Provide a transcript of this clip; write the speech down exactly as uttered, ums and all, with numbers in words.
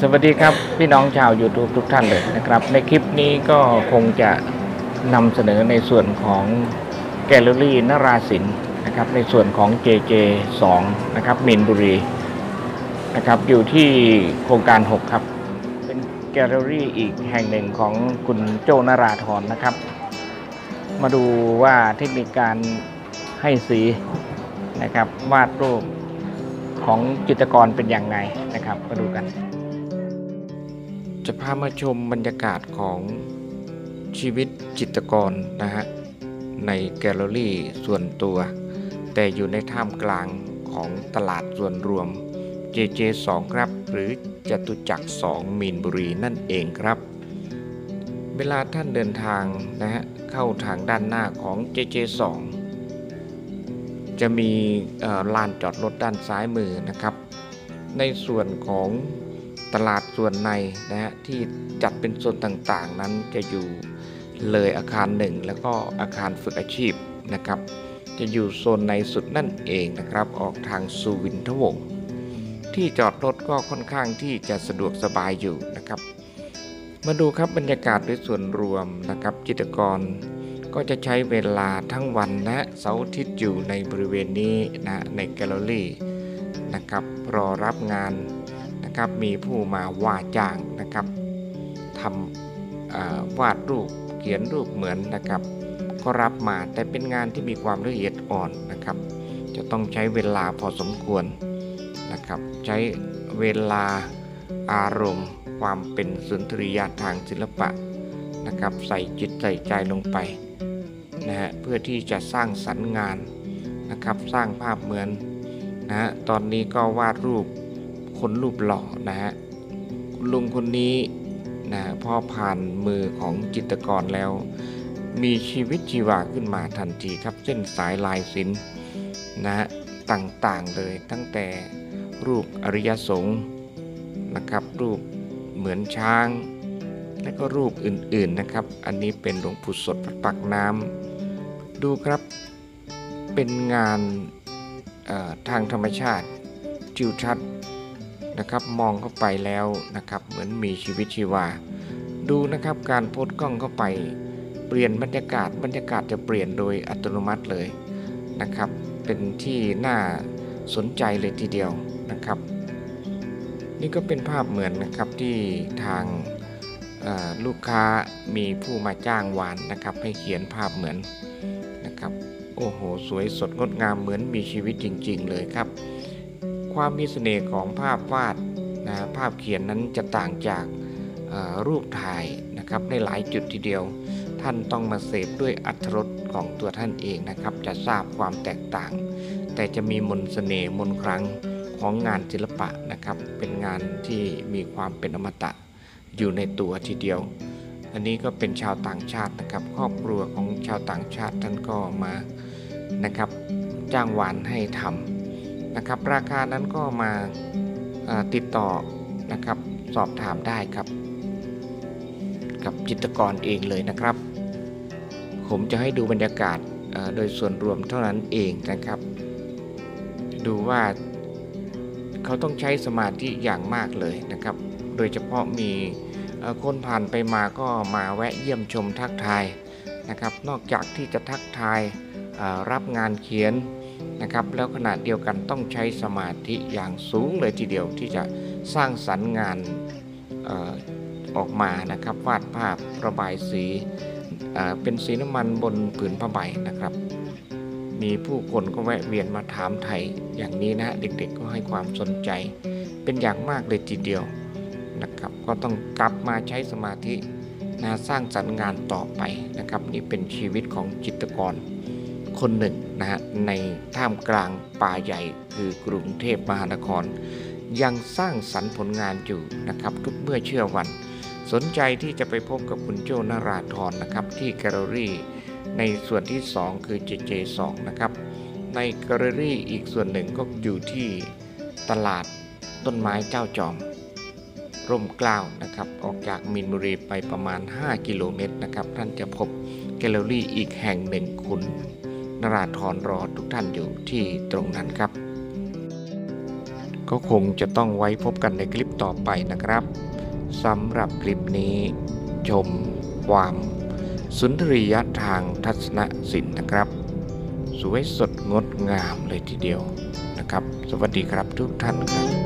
วัสดีครับพี่น้องชาว YouTube ทุกท่านเลยนะครับในคลิปนี้ก็คงจะนำเสนอในส่วนของแกลเลอรี่นราสินนะครับในส่วนของ เจ เจ สอง นะครับมีนบุรีนะครับอยู่ที่โครงการหกครับเป็นแกลเลอรี่อีกแห่งหนึ่งของคุณโจ้นราธรนะครับมาดูว่าเทคนิคการให้สีนะครับวาดรูปของจิตรกรเป็นอย่างไรนะครับมาดูกันจะพามาชมบรรยากาศของชีวิตจิตรกรนะฮะในแกลเลอรี่ส่วนตัวแต่อยู่ในท่ามกลางของตลาดส่วนรวม เจ เจ สอง ครับหรือจตุจักรสองมีนบุรีนั่นเองครับเวลาท่านเดินทางนะฮะเข้าทางด้านหน้าของ เจ เจ สอง จะมีลานจอดรถด้านซ้ายมือนะครับในส่วนของตลาดส่วนในนะฮะที่จัดเป็นโซนต่างๆนั้นจะอยู่เลยอาคารหนึ่งแล้วก็อาคารฝึกอาชีพนะครับจะอยู่โซนในสุดนั่นเองนะครับออกทางสุวินทวงศ์ที่จอดรถก็ค่อนข้างที่จะสะดวกสบายอยู่นะครับมาดูครับบรรยากาศโดยส่วนรวมนะครับจิตรกรก็จะใช้เวลาทั้งวันและเสาร์อาทิตย์อยู่ในบริเวณนี้นะในแกลเลอรี่นะครับรอรับงานนะครับมีผู้มาว่าจ้างนะครับทำวาดรูปเขียนรูปเหมือนนะครับก็รับมาแต่เป็นงานที่มีความละเอียดอ่อนนะครับจะต้องใช้เวลาพอสมควรนะครับใช้เวลาอารมณ์ความเป็นสุนทรียะทางศิลปะนะครับใส่จิตใส่ใจลงไปนะฮะเพื่อที่จะสร้างสรรค์งานนะครับสร้างภาพเหมือนนะฮะตอนนี้ก็วาดรูปคนรูปหล่อนะฮะคุณลุงคนนี้นะพอผ่านมือของจิตรกรแล้วมีชีวิตชีวาขึ้นมาทันทีครับเส้นสายลายศิลป์นะฮะต่างๆเลยตั้งแต่รูปอริยสงฆ์นะครับรูปเหมือนช้างและก็รูปอื่นๆนะครับอันนี้เป็นหลวงปู่สดปักน้ำดูครับเป็นงานทางธรรมชาติทิวทัศน์นะครับมองเข้าไปแล้วนะครับเหมือนมีชีวิตชีวาดูนะครับการโพสกล้องเข้าไปเปลี่ยนบรรยากาศบรรยากาศจะเปลี่ยนโดยอัตโนมัติเลยนะครับเป็นที่น่าสนใจเลยทีเดียวนะครับนี่ก็เป็นภาพเหมือนนะครับที่ทางลูกค้ามีผู้มาจ้างวานนะครับให้เขียนภาพเหมือนนะครับโอ้โหสวยสดงดงามเหมือนมีชีวิตจริงๆเลยครับความมีเสน่ห์ของภาพวาดนะภาพเขียนนั้นจะต่างจากรูปถ่ายนะครับในหลายจุดทีเดียวท่านต้องมาเสพด้วยอรรถรสของตัวท่านเองนะครับจะทราบความแตกต่างแต่จะมีมนต์เสน่ห์มนต์ครั้งของงานศิลปะนะครับเป็นงานที่มีความเป็นอมตะอยู่ในตัวทีเดียวอันนี้ก็เป็นชาวต่างชาตินะครับครอบครัวของชาวต่างชาติท่านก็มานะครับจ้างวานให้ทำนะครับราคานั้นก็มาติดต่อนะครับสอบถามได้ครับกับจิตรกรเองเลยนะครับผมจะให้ดูบรรยากาศโดยส่วนรวมเท่านั้นเองนะครับดูว่าเขาต้องใช้สมาธิอย่างมากเลยนะครับโดยเฉพาะมีคนผ่านไปมาก็มาแวะเยี่ยมชมทักทายนะครับนอกจากที่จะทักทายรับงานเขียนนะครับแล้วขณะเดียวกันต้องใช้สมาธิอย่างสูงเลยทีเดียวที่จะสร้างสรรค์งานอออกมานะครับวาดภาพระบายสีเป็นสีน้ำมันบนผืนผ้าใบนะครับมีผู้คนก็แวะเวียนมาถามไทยอย่างนี้นะเด็กๆก็ให้ความสนใจเป็นอย่างมากเลยทีเดียวนะครับก็ต้องกลับมาใช้สมาธินะสร้างสรรค์งานต่อไปนะครับนี่เป็นชีวิตของจิตรกรคนหนึ่งนะฮะในท่ามกลางป่าใหญ่คือกรุงเทพมหานครยังสร้างสรรค์ผลงานอยู่นะครับทุกเมื่อเชื่อวันสนใจที่จะไปพบกับคุณโจ้นราธรนะครับที่แกลเลอรี่ในส่วนที่สองคือ เจ เจ สอง นะครับในแกลเลอรี่อีกส่วนหนึ่งก็อยู่ที่ตลาดต้นไม้เจ้าจอมร่มเกล้านะครับออกจากมีนบุรีไปประมาณห้ากิโลเมตรนะครับท่านจะพบแกลเลอรี่อีกแห่งหนึ่งคุณนราธรรอทุกท่านอยู่ที่ตรงนั้นครับก็คงจะต้องไว้พบกันในคลิปต่อไปนะครับสำหรับคลิปนี้ชมความสุนทรียะทางทัศนศิลป์นะครับสวยสดงดงามเลยทีเดียวนะครับสวัสดีครับทุกท่านครับ